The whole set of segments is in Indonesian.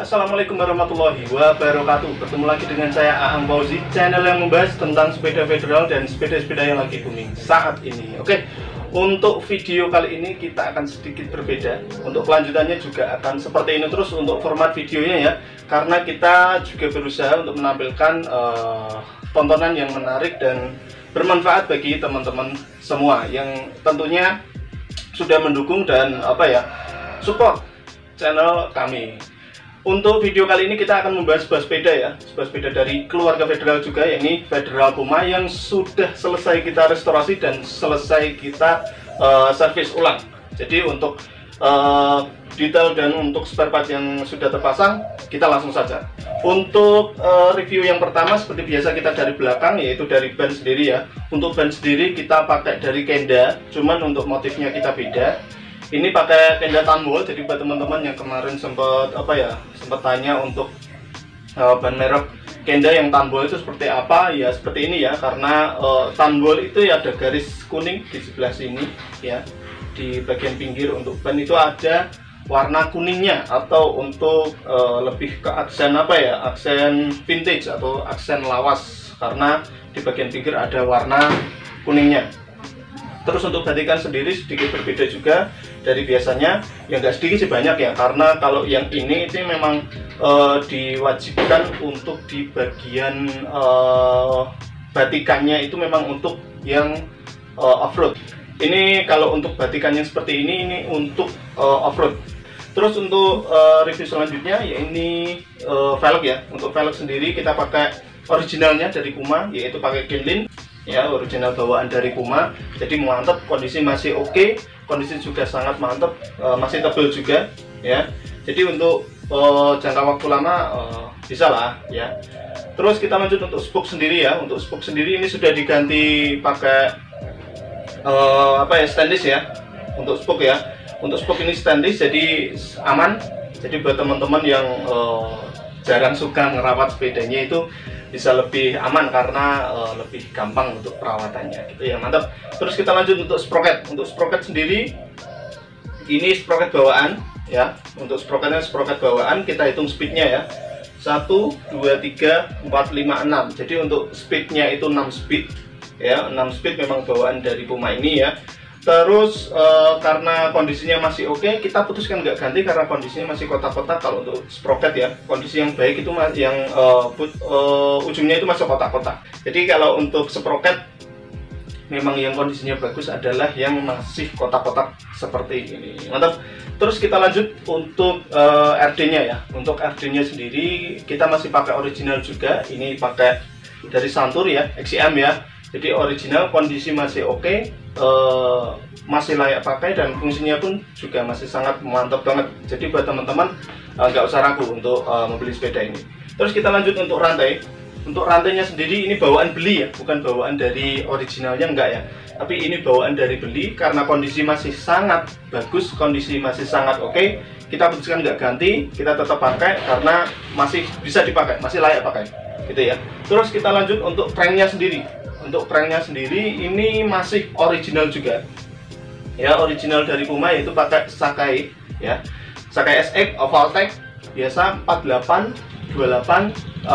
Assalamualaikum warahmatullahi wabarakatuh. Bertemu lagi dengan saya Aang Fauzi, channel yang membahas tentang sepeda federal dan sepeda-sepeda yang lagi booming saat ini. Oke, untuk video kali ini kita akan sedikit berbeda. Untuk kelanjutannya juga akan seperti ini terus untuk format videonya ya, karena kita juga berusaha untuk menampilkan tontonan yang menarik dan bermanfaat bagi teman-teman semua yang tentunya sudah mendukung dan support channel kami. Untuk video kali ini kita akan membahas sebuah sepeda ya, sebuah sepeda dari keluarga Federal juga, yakni Federal Puma yang sudah selesai kita restorasi dan selesai kita servis ulang. Jadi untuk detail dan untuk spare part yang sudah terpasang, kita langsung saja. Untuk review yang pertama seperti biasa kita dari belakang, yaitu dari ban sendiri ya. Untuk ban sendiri kita pakai dari Kenda, cuman untuk motifnya kita beda. Ini pakai Kenda Tanwol, jadi buat teman-teman yang kemarin sempat tanya untuk ban merek Kenda yang Tanwol itu seperti apa, ya seperti ini ya, karena Tanwol itu ya ada garis kuning di sebelah sini ya, di bagian pinggir. Untuk ban itu ada warna kuningnya, atau untuk lebih ke aksen aksen vintage atau aksen lawas, karena di bagian pinggir ada warna kuningnya. Terus untuk batikan sendiri sedikit berbeda juga dari biasanya, ya nggak sedikit sih, banyak ya, karena kalau yang ini itu memang diwajibkan untuk di bagian batikannya itu memang untuk yang off-road. Ini kalau untuk batikannya seperti ini untuk off-road. Terus untuk review selanjutnya ya ini velg ya. Untuk velg sendiri kita pakai originalnya dari Puma, yaitu pakai Kinlin ya, original bawaan dari Puma. Jadi mantap, kondisi masih oke, kondisi juga sangat mantap, masih tebal juga ya. Jadi untuk jangka waktu lama bisa lah ya. Terus kita lanjut untuk spoke sendiri ya. Untuk spoke sendiri ini sudah diganti pakai stainless ya. Untuk spoke ya, untuk spoke ini stainless, jadi aman. Jadi buat teman-teman yang jarang suka ngerawat sepedanya itu bisa lebih aman, karena lebih gampang untuk perawatannya gitu ya, mantap. Terus kita lanjut untuk sprocket. Untuk sprocket sendiri ini sprocket bawaan ya. Untuk sprocketnya sprocket bawaan, kita hitung speednya ya, 1, 2, 3, 4, 5, 6. Jadi untuk speednya itu 6 speed ya, 6 speed memang bawaan dari Puma ini ya. Terus karena kondisinya masih oke, kita putuskan nggak ganti karena kondisinya masih kotak-kotak. Kalau untuk sprocket ya, kondisi yang baik itu yang ujungnya itu masih kotak-kotak. Jadi kalau untuk sprocket memang yang kondisinya bagus adalah yang masih kotak-kotak seperti ini, mantap. Terus kita lanjut untuk RD-nya ya. Untuk RD-nya sendiri kita masih pakai original juga. Ini pakai dari Santur ya, XCM ya. Jadi original, kondisi masih oke, masih layak pakai, dan fungsinya pun juga masih sangat mantap banget. Jadi buat teman-teman nggak usah ragu untuk membeli sepeda ini. Terus kita lanjut untuk rantai. Untuk rantainya sendiri ini bawaan beli ya, bukan bawaan dari originalnya, enggak ya. Tapi ini bawaan dari beli, karena kondisi masih sangat bagus, kondisi masih sangat oke. Kita putuskan nggak ganti, kita tetap pakai karena masih bisa dipakai, masih layak pakai gitu ya. Terus kita lanjut untuk cranknya sendiri. Untuk cranknya sendiri ini masih original juga ya, original dari Puma, yaitu pakai Sakai ya, Sakai SX Ovaltech biasa 48, 28,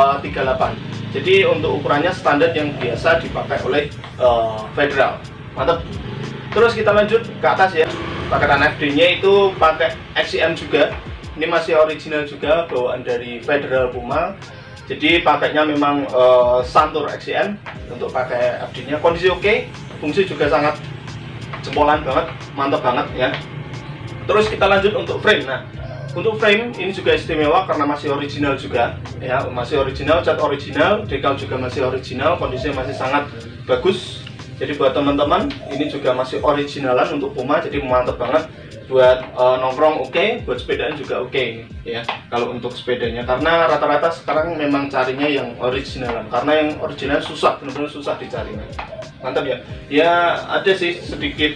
38. Jadi untuk ukurannya standar yang biasa dipakai oleh Federal, mantap. Terus kita lanjut ke atas ya, paketan FD-nya itu pakai XCM juga. Ini masih original juga bawaan dari Federal Puma. Jadi pakainya memang Santur XCM untuk pakai FD-nya. Kondisi oke, fungsi juga sangat jempolan banget, mantap banget ya. Terus kita lanjut untuk frame. Nah, untuk frame ini juga istimewa karena masih original juga ya, masih original, cat original, decal juga masih original, kondisinya masih sangat bagus. Jadi buat teman-teman ini juga masih originalan untuk Puma, jadi mantap banget. Buat nongkrong oke, buat sepedaan juga oke ya. Kalau untuk sepedanya, karena rata-rata sekarang memang carinya yang originalan, karena yang original susah, benar-benar susah dicarinya. Mantap ya. Ya ada sih sedikit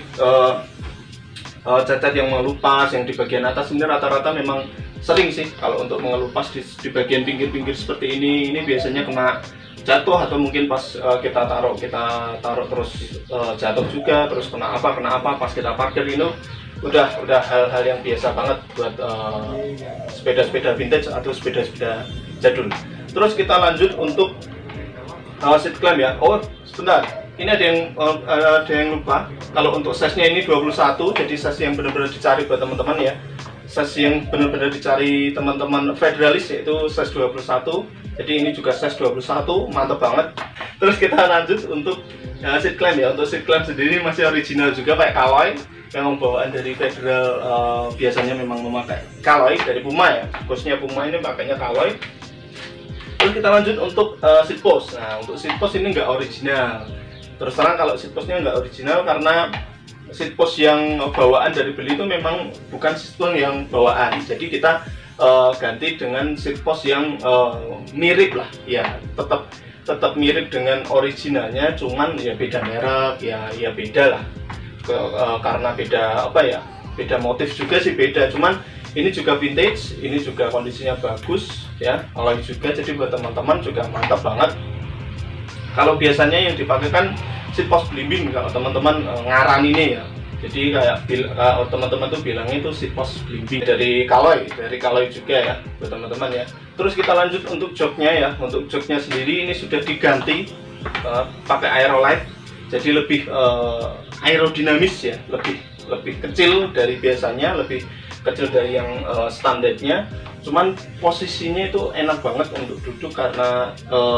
cacat yang mengelupas yang di bagian atas. Ini rata-rata memang sering sih kalau untuk mengelupas di bagian pinggir-pinggir seperti ini biasanya kena jatuh, atau mungkin pas kita taruh terus jatuh juga, terus kena apa pas kita parkir. Ini udah hal-hal yang biasa banget buat sepeda-sepeda vintage atau sepeda-sepeda jadul. Terus kita lanjut untuk seat clamp ya. Oh sebentar, ini ada yang lupa. Kalau untuk size-nya ini 21, jadi size yang benar-benar dicari buat teman-teman ya. Size yang benar-benar dicari teman-teman federalis yaitu size 21. Jadi ini juga size 21, mantap banget. Terus kita lanjut untuk seat clamp ya. Untuk seat clamp sendiri masih original juga pakai Kaloy. Memang bawaan dari Federal biasanya memang memakai Kaloy dari Puma ya. Khususnya Puma ini pakainya Kaloy. Terus kita lanjut untuk seat post. Nah untuk seat post ini nggak original. Terus terang kalau seat postnya nggak original karena seat post yang bawaan dari beli itu memang bukan sistem yang bawaan. Jadi kita ganti dengan seat post yang mirip lah ya, tetap mirip dengan originalnya, cuman ya beda merek ya beda lah. Karena beda apa ya, beda motif juga sih beda, cuman ini juga vintage, ini juga kondisinya bagus ya, alloy juga, jadi buat teman-teman juga mantap banget. Kalau biasanya yang dipakai kan seat post belimbing kalau teman-teman ngaraninnya ya, jadi kayak teman-teman tuh bilangnya itu seat post belimbing dari Kaloy juga ya buat teman-teman ya. Terus kita lanjut untuk joknya ya. Untuk joknya sendiri ini sudah diganti pakai Aerolite, jadi lebih aerodinamis ya, lebih kecil dari biasanya, lebih kecil dari yang standarnya, cuman posisinya itu enak banget untuk duduk karena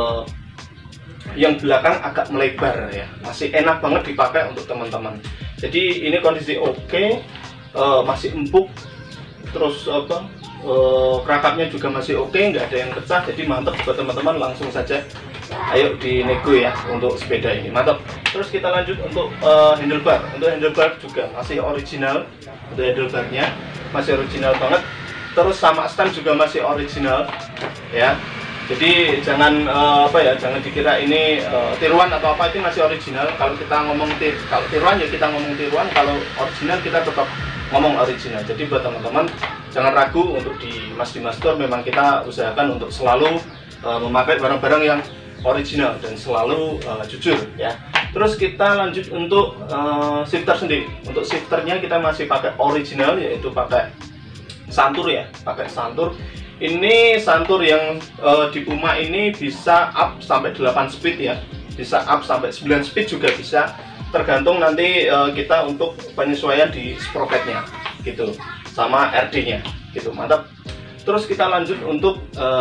yang belakang agak melebar ya, masih enak banget dipakai untuk teman-teman. Jadi ini kondisi oke, masih empuk, terus kerakatnya juga masih oke, nggak ada yang pecah, jadi mantap buat teman-teman. Langsung saja ayo dinego ya untuk sepeda ini, mantap. Terus kita lanjut untuk handlebar. Untuk handlebar juga masih original, untuk handlebarnya masih original banget. Terus sama stand juga masih original ya. Jadi jangan jangan dikira ini tiruan atau apa, itu masih original. Kalau kita ngomong kalau tiruan ya kita ngomong tiruan, kalau original kita tetap ngomong original. Jadi buat teman-teman jangan ragu untuk di Mas Dimas Store, memang kita usahakan untuk selalu memakai barang-barang yang original dan selalu jujur ya. Terus kita lanjut untuk shifter sendiri. Untuk shifternya kita masih pakai original, yaitu pakai Santur ya, pakai Santur. Ini Santur yang di Puma ini bisa up sampai 8 speed ya, bisa up sampai 9 speed juga bisa, tergantung nanti kita untuk penyesuaian di sprocketnya gitu, sama RD nya gitu, mantap. Terus kita lanjut untuk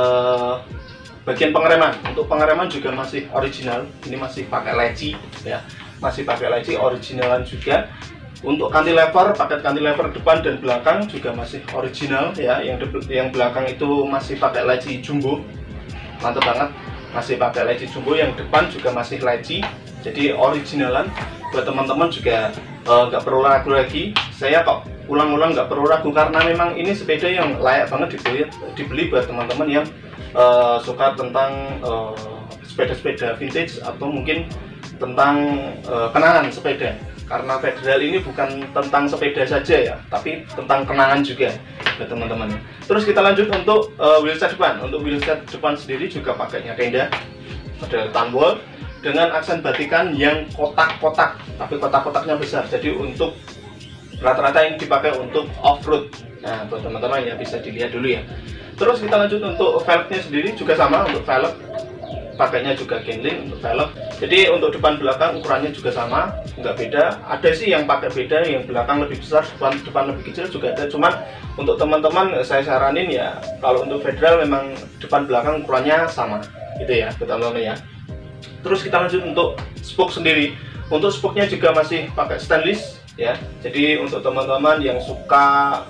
bagian pengereman. Untuk pengereman juga masih original, ini masih pakai leci ya, masih pakai leci originalan juga. Untuk cantilever, paket cantilever depan dan belakang juga masih original ya. Yang belakang itu masih pakai leci jumbo, mantap banget, masih pakai leci jumbo. Yang depan juga masih leci, jadi originalan. Buat teman-teman juga nggak perlu ragu lagi. Saya kok ulang-ulang nggak perlu ragu karena memang ini sepeda yang layak banget dibeli buat teman-teman yang suka tentang sepeda-sepeda vintage atau mungkin tentang kenangan sepeda. Karena Federal ini bukan tentang sepeda saja ya, tapi tentang kenangan juga buat teman-teman. Terus kita lanjut untuk wheelset depan. Untuk wheelset depan sendiri juga pakainya tenda model Tanwol dengan aksen batikan yang kotak-kotak, tapi kotak-kotaknya besar. Jadi untuk rata-rata yang dipakai untuk off-road. Nah buat teman-teman ya bisa dilihat dulu ya. Terus kita lanjut untuk velgnya sendiri juga sama. Untuk velg pakainya juga Genling untuk velg. Jadi untuk depan belakang ukurannya juga sama, nggak beda. Ada sih yang pakai beda, yang belakang lebih besar, depan lebih kecil juga ada. Cuman untuk teman-teman saya saranin ya, kalau untuk Federal memang depan belakang ukurannya sama gitu ya teman-teman ya. Terus kita lanjut untuk spoke sendiri. Untuk spoke-nya juga masih pakai stainless ya. Jadi untuk teman-teman yang suka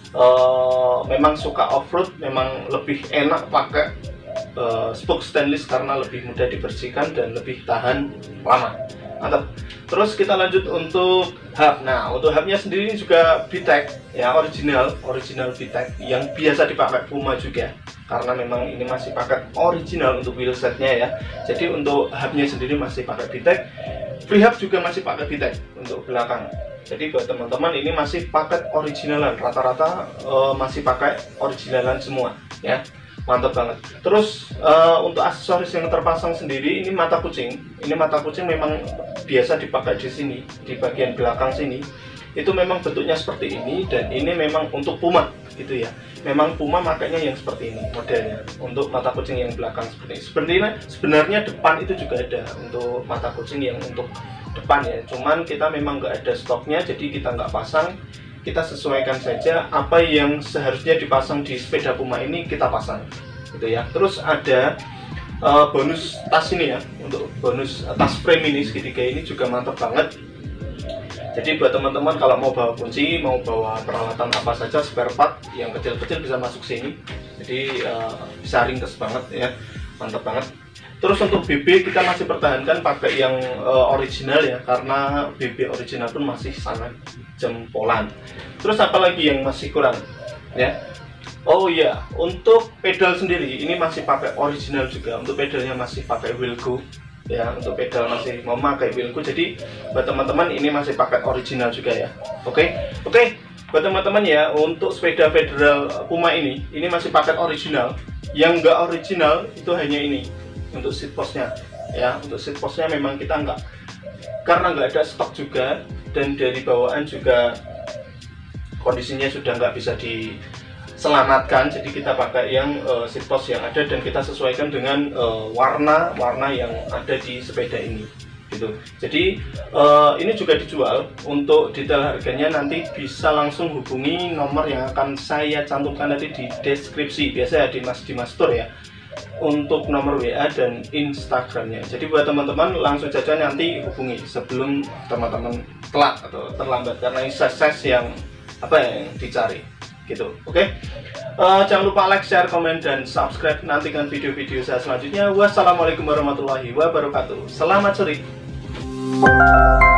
memang suka off-road, memang lebih enak pakai spoke stainless karena lebih mudah dibersihkan dan lebih tahan lama, mantap. Terus kita lanjut untuk hub. Nah untuk hubnya sendiri juga VTEC ya, original VTEC yang biasa dipakai Puma juga, karena memang ini masih pakai original untuk wheelsetnya ya. Jadi untuk hubnya sendiri masih pakai VTEC, free hub juga masih pakai VTEC untuk belakang. Jadi buat teman-teman ini masih paket originalan, rata-rata masih pakai originalan semua ya. Mantap banget. Terus untuk aksesoris yang terpasang sendiri ini mata kucing. Ini mata kucing memang biasa dipakai di sini, di bagian belakang sini. itu memang bentuknya seperti ini, dan ini memang untuk Puma gitu ya. Memang Puma makanya yang seperti ini modelnya untuk mata kucing yang belakang seperti ini. Sebenarnya depan itu juga ada untuk mata kucing yang untuk depan ya, cuman kita memang nggak ada stoknya, jadi kita nggak pasang. Kita sesuaikan saja apa yang seharusnya dipasang di sepeda Puma ini kita pasang gitu ya. Terus ada bonus tas ini ya, untuk bonus tas frame ini segitiga ini juga mantap banget. Jadi buat teman-teman kalau mau bawa kunci, mau bawa peralatan apa saja, spare part yang kecil-kecil bisa masuk sini. Jadi bisa ringkes banget ya, mantap banget. Terus untuk BB kita masih pertahankan pakai yang original ya, karena BB original pun masih sangat jempolan. Terus apa lagi yang masih kurang ya? Oh iya, untuk pedal sendiri ini masih pakai original juga. Untuk pedalnya masih pakai Wilco ya, untuk pedal masih memakai Wilco. Jadi buat teman-teman ini masih pakai original juga ya. Oke. Buat teman-teman ya, untuk sepeda federal Puma ini masih pakai original. Yang enggak original itu hanya ini untuk seat postnya ya. Untuk seat postnya memang kita karena nggak ada stok juga, dan dari bawaan juga kondisinya sudah nggak bisa diselamatkan, jadi kita pakai yang seat post yang ada, dan kita sesuaikan dengan warna yang ada di sepeda ini gitu. Jadi ini juga dijual. Untuk detail harganya nanti bisa langsung hubungi nomor yang akan saya cantumkan nanti di deskripsi, biasa di Mas Store ya, untuk nomor WA dan Instagramnya. Jadi buat teman-teman langsung saja nanti hubungi sebelum teman-teman telat atau terlambat, karena ini size yang dicari gitu. Oke. Jangan lupa like, share, komen, dan subscribe. Nantikan video-video saya selanjutnya. Wassalamualaikum warahmatullahi wabarakatuh. Selamat sore.